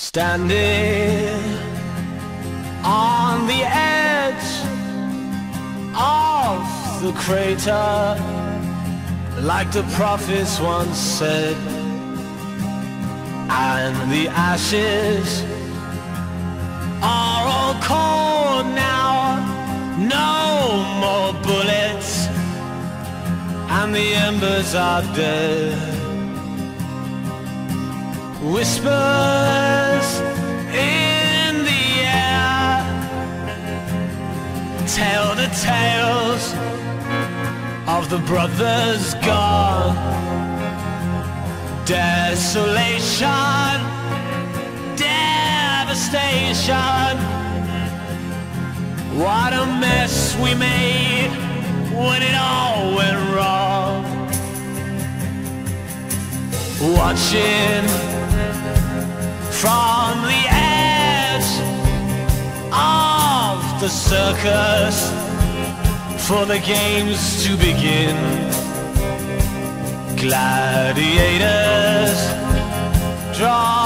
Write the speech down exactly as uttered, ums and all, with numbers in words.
Standing on the edge of the crater, like the prophets once said, and the ashes are all cold now, no more bullets, and the embers are dead. Whispers in the air tell the tales of the brothers gone. Desolation, devastation. What a mess we made when it all went wrong. Watching from the edge of the circus for the games to begin. Gladiators draw